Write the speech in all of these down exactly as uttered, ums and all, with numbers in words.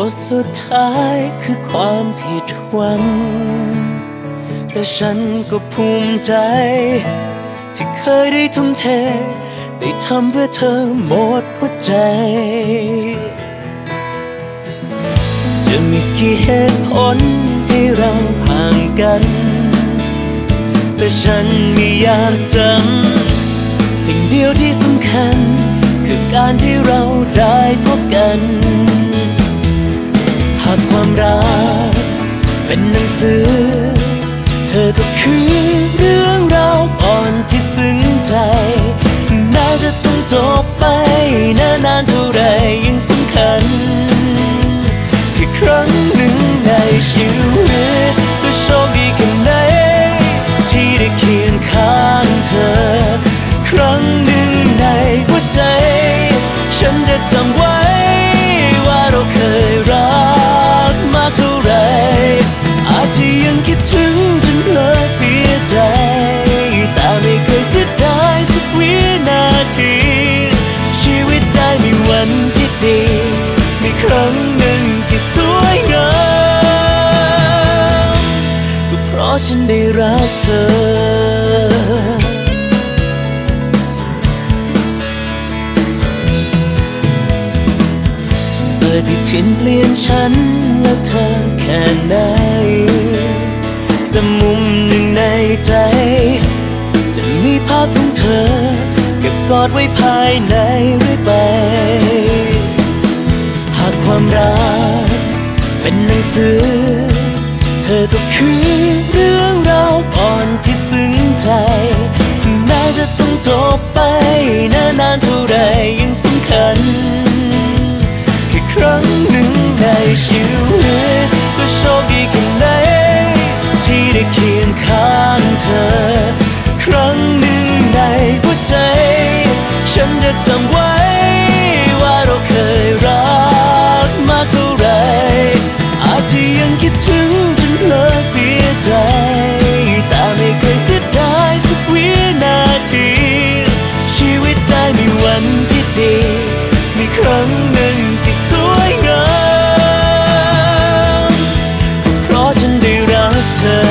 ทสุดท้ายคือความผิดหวังแต่ฉันก็ภูมิใจที่เคยได้ทุ่มเทได้ทำเพื่อเธอหมดหัวใจจะมีกี่เหตุผลให้เราห่างกันแต่ฉันไม่อยากจำสิ่งเดียวที่สำคัญคือการที่เราได้พบกันหากความรักเป็นหนังสือเธอก็คือเรื่องราวตอนที่ซึ้งใจน่าจะต้องจบไปนานๆเท่าไรยังสำคัญแค่ครั้งหนึ่งในชีวิตก็โชคดีแค่ไหนที่ได้เคียงข้างเธอครั้งหนึ่งในหัวใจฉันจะจำไว้ว่าเราเคยรักมาเท่าไรอาจจะยังคิดถึงจนเพลอเสียใจแต่ไม่เคยเสียดายสักวินาทีชีวิตได้มีวันที่ดีมีครั้งหนึ่งที่สวยงามก็เพราะฉันได้รักเธอปฏิทินเปลี่ยนฉันและเธอแค่ไหนแต่มุมหนึ่งในใจจะมีภาพของเธอเก็บกอดไว้ภายในเรื่อยไปหากความรักเป็นหนังสือเธอก็คือเรื่องราวตอนที่ซึ้งใจแม้จะต้องจบไปนานๆเท่าไรยังสำคัญครั้งหนึ่งในชีวิตก็โชคดีแค่ไหนที่ได้เคียงข้างเธอครั้งหนึ่งในหัวใจฉันจะจำไว้ว่าเราเคยรักมาเท่าไรอาจจะยังคิดถึงจนเพลอเสียใจแต่ไม่เคยเสียดายสักวินาทีชีวิตได้มีวันที่ดีมีครั้งหนึ่งที่สวยงามก็เพราะฉันได้รักเธอ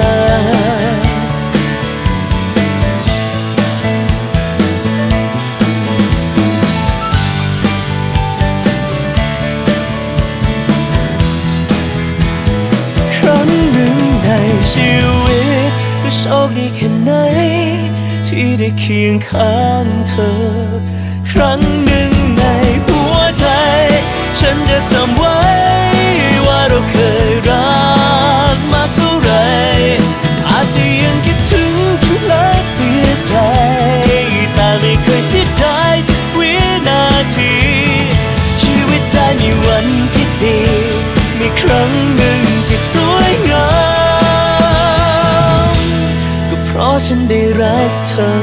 ครั้งหนึ่งในชีวิตก็โชคดีแค่ไหนที่ได้เคียงข้างเธอครั้งหนึ่งในหัวใจฉันจะจำไว้ว่าเราเคยรักมาเท่าไรอาจจะยังคิดถึงจนเพลอเสียใจแต่ไม่เคยเสียดายสักวินาทีชีวิตได้มีวันที่ดีมีครั้งหนึ่งที่สวยงามก็เพราะฉันได้รักเธอ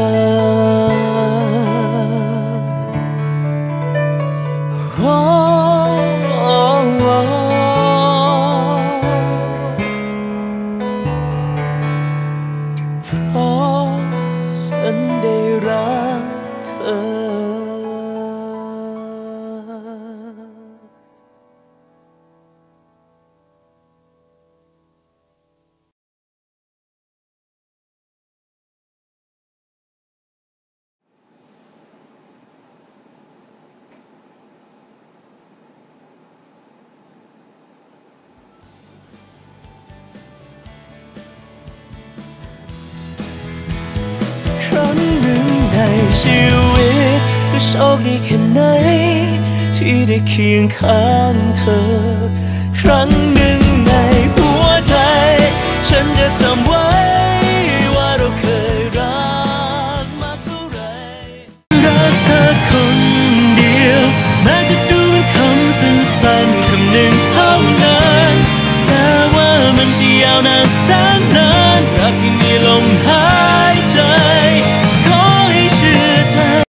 ชีวิตก็โชคดีแค่ไหนที่ได้เคียงข้างเธอครั้งหนึ่งในหัวใจฉันจะจำไว้ว่าเราเคยรักมาเท่าไรรักเธอคนเดียวแม้จะดูเป็นคำสั้นๆคำหนึ่งเท่านั้นแต่ว่ามันจะยาวนานแสน